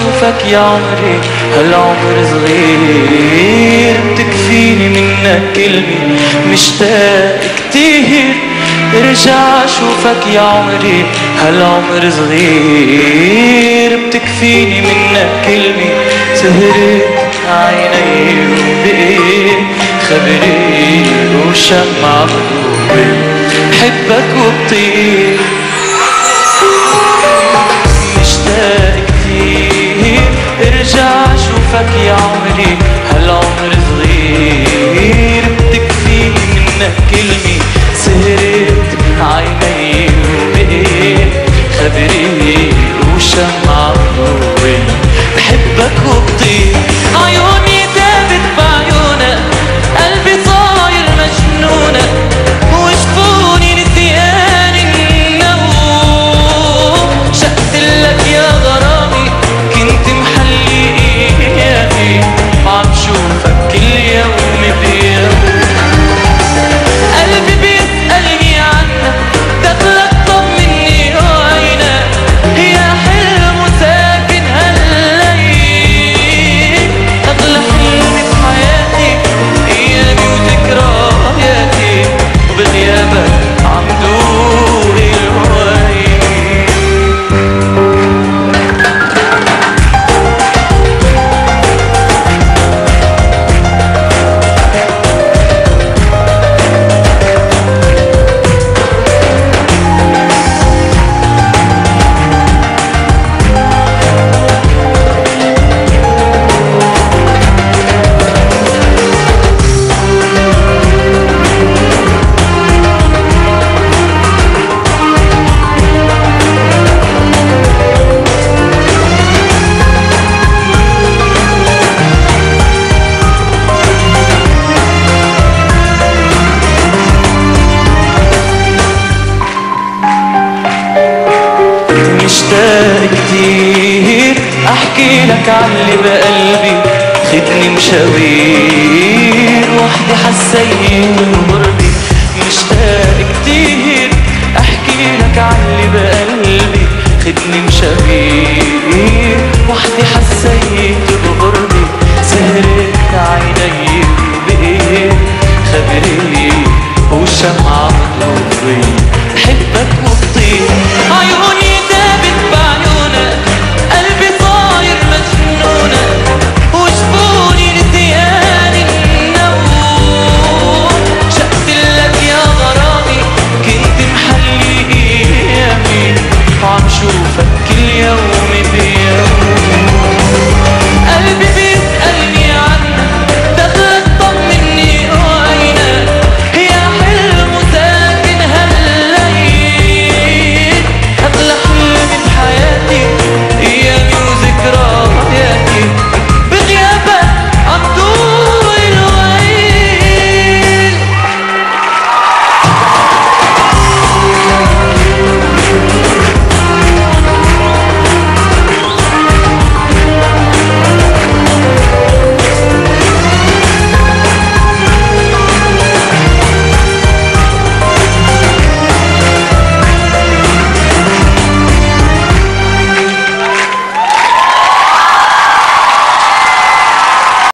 اشوفك يا عمري، هالعمر صغير بتكفيني منك كلمة، مشتاق كتير ارجع اشوفك يا عمري، هالعمر صغير بتكفيني منك كلمة، سهرت عيني وبقيت خبري وشمعة بقلبي، بحبك وبطير مشتاق كتير ارجع اشوفك يا عمري، هالعمر صغير بتكفيني منك كلمة، سهرت عيني وبقيت خبري وشمعة بقلبي، بحبك وبطير عيوني دابت بعيونك، قلبي صاير مجنونك، وجفوني نسيان النوم، شقتلك يا غرامي كنت محلي ايامي، وعم شوفك كل يوم بيوم، قلبي بيسألني عنك، دخلك طمني وعينك، يا حلم وساكن هالليل، أغلى حلم بحياتي أيامي وذكرياتي، وبغيابك عم دوق الويل. مشتاق كتير احكي لك عاللي بقلبي، خدني مشاوير وحدي حسيت بغربي، مشتاق كتير احكي لك عاللي بقلبي، خدني مشاوير وحدي حسيت